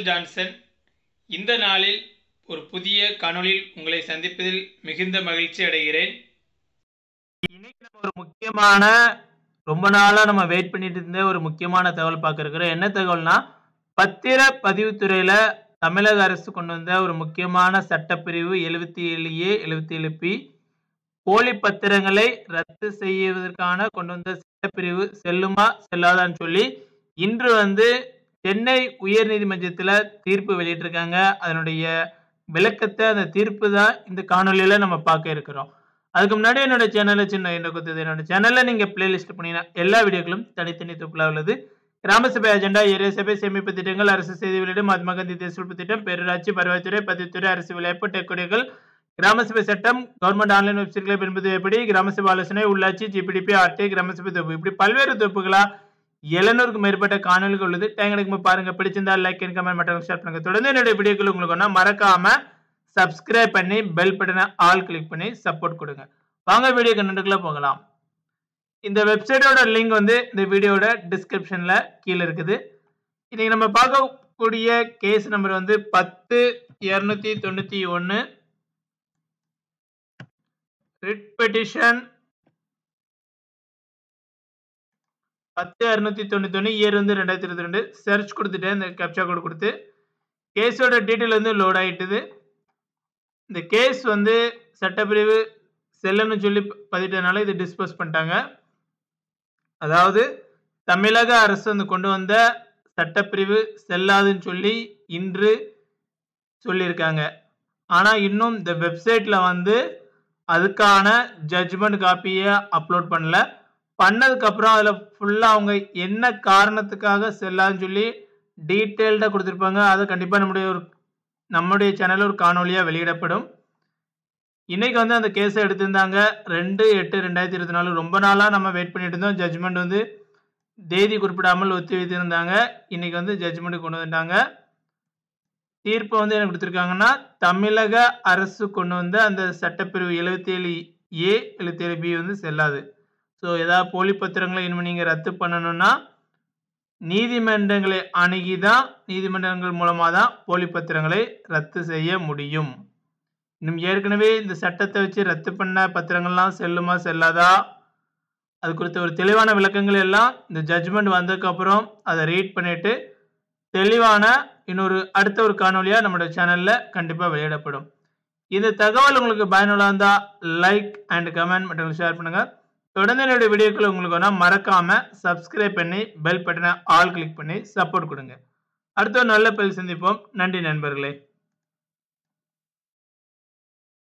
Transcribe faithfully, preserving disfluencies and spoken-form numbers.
Michael Johnson. இந்த நாளில் ஒரு புதிய காணொளியில் உங்களை சந்திப்பதில் மிகுந்த மகிழ்ச்சி அடைகிறேன். இன்னைக்கு நம்ம ஒரு முக்கியமான ரொம்ப நாளா நம்ம வெயிட் பண்ணிட்டு இருந்த ஒரு முக்கியமான தகவல் பார்க்க இருக்கிறோம். என்ன தகவல்னா, பத்திர பதிவுத்துறையில தமிழக அரசு கொண்டு வந்த ஒரு முக்கியமான சட்டப்பிரிவு எழுபத்தி ஏழு ஏ எழுபத்தி ஏழு பி போலி பத்திரங்களை ரத்து செய்வதற்கான கொண்டு வந்த சட்டப்பிரிவு செல்லுமா செல்லாதான்னு சொல்லி இன்று வந்து சென்னை உயர் நீதிமன்றத்துல தீர்ப்பு வெளியிட்டிருக்காங்க. அதனுடைய விளக்கத்தை, அந்த தீர்ப்பு தான் இந்த காணொலியில நம்ம பார்க்க இருக்கிறோம். அதுக்கு முன்னாடி என்னோட சேனல்ல சின்ன என்ன கொடுத்தது, என்னோட சேனல்ல நீங்க பிளேலிஸ்ட் பண்ணீங்கன்னா எல்லா வீடியோக்களும் தனித்தனி தொகுப்புல உள்ளது. கிராம சபை அஜெண்டா, ஏரியா சபை, சேமிப்பு திட்டங்கள், அரசு செய்தி வெளியிடும், மகாத்மா காந்தி தேசிய திட்டம், பேரூராட்சி, வருவாய்த்துறை, பதிவுத்துறை, அரசு விளையாட்டு, டெக்கோடிகள், கிராம சபை சட்டம், கவர்மெண்ட் ஆன்லைன் வெப்சைட்களை பின்பற்றுவது எப்படி, கிராம சபை ஆலோசனை, உள்ளாட்சி, ஜிபிடிபி, ஆர்டி, கிராம சபை தொகுப்பு, இப்படி பல்வேறு தொகுப்புகளா எழுநூறுக்கும் மேற்பட்ட காணொலிகள் உள்ளது. டைம் கிடைக்கும் பாருங்க. பிடிச்சிருந்தா லைக் அண்ட் கமெண்ட் மட்டும் ஷேர் பண்ணுங்க. தொடர்ந்து என்னுடைய வீடியோக்கள் உங்களுக்கு ஒண்ணா மறக்காம சப்ஸ்கிரைப் பண்ணி பெல் பட்டனை ஆல் கிளிக் பண்ணி சப்போர்ட் கொடுங்க. வாங்க வீடியோ கண்டென்ட்குள்ள போகலாம். இந்த வெப்சைட்டோட லிங்க் வந்து இந்த வீடியோட டிஸ்கிரிப்ஷன்ல கீழே இருக்குது. இன்னைக்கு நம்ம பார்க்கக்கூடிய கேஸ் நம்பர் வந்து பத்து இருநூத்தி தொண்ணூத்தி ஒன்னு ரிட் பெட்டிஷன் பத்து அறுநூத்தி தொண்ணூத்தி ஒன்னு இயர் வந்து ரெண்டாயிரத்தி இருபத்தி ரெண்டு. சர்ச் கொடுத்துட்டு இந்த கேப்சா கோட் கொடுத்து கேஸோட டீட்டெயில் வந்து லோட் ஆயிட்டுது. இந்த கேஸ் வந்து சட்டப்பிரிவு செல்லன்னு சொல்லி பதிட்டதுனால இது டிஸ்போஸ் பண்ணிட்டாங்க. அதாவது தமிழக அரசு வந்து கொண்டு வந்த சட்டப்பிரிவு செல்லாதுன்னு சொல்லி இன்று சொல்லியிருக்காங்க. ஆனா இன்னும் இந்த வெப்சைட்ல வந்து அதுக்கான ஜட்ஜ்மெண்ட் காப்பியை அப்லோட் பண்ணல. பண்ணதுக்கு அப்புறம் அதுல ஃபுல்லா அவங்க என்ன காரணத்துக்காக செல்லாதுன்னு சொல்லி டீட்டெயில்டா கொடுத்துருப்பாங்க. அது கண்டிப்பா நம்முடைய ஒரு நம்முடைய சேனல்ல ஒரு காணொலியா வெளியிடப்படும். இன்னைக்கு வந்து அந்த கேஸை எடுத்திருந்தாங்க ரெண்டு எட்டு ரெண்டாயிரத்தி இருபத்தி நாலு. ரொம்ப நாளா நம்ம வெயிட் பண்ணிட்டு இருந்தோம். ஜட்ஜ்மெண்ட் வந்து தேதி குறிப்பிடாமல் ஒத்தி வைத்திருந்தாங்க. இன்னைக்கு வந்து ஜட்ஜ்மெண்ட் கொண்டு வந்துட்டாங்க. தீர்ப்பு வந்து என்ன கொடுத்துருக்காங்கன்னா, தமிழக அரசு கொண்டு வந்த அந்த சட்டப்பிரிவு எழுபத்தி ஏழு ஏ எழுபத்தி ஏழு பி வந்து செல்லாது. ஸோ ஏதாவது போலி பத்திரங்களை இனிமேல் நீங்க ரத்து பண்ணணும்னா நீதிமன்றங்களை அணுகிதான், நீதிமன்றங்கள் மூலமா தான் போலி பத்திரங்களை ரத்து செய்ய முடியும். இன்னும் ஏற்கனவே இந்த சட்டத்தை வச்சு ரத்து பண்ண பத்திரங்கள்லாம் செல்லுமா செல்லாதா அது குறித்த ஒரு தெளிவான விளக்கங்கள் எல்லாம் இந்த ஜட்ஜ்மெண்ட் வந்ததுக்கு அப்புறம் அதை ரீட் பண்ணிட்டு தெளிவான இன்னொரு அடுத்த ஒரு காணொலியா நம்மளோட சேனல்ல கண்டிப்பா வெளியிடப்படும். இந்த தகவல் உங்களுக்கு பயனுள்ளதா இருந்தா லைக் அண்ட் கமெண்ட் மற்றும் ஷேர் பண்ணுங்க. தொடர்ந்து என்னுடைய வீடியோக்கள் உங்களுக்கு வேணா மறக்காம சப்ஸ்கிரைப் பண்ணி பெல் பட்டனை ஆல் கிளிக் பண்ணி சப்போர்ட் கொடுங்க. அடுத்த ஒரு நல்ல பதில் சந்திப்போம். நன்றி நண்பர்களே.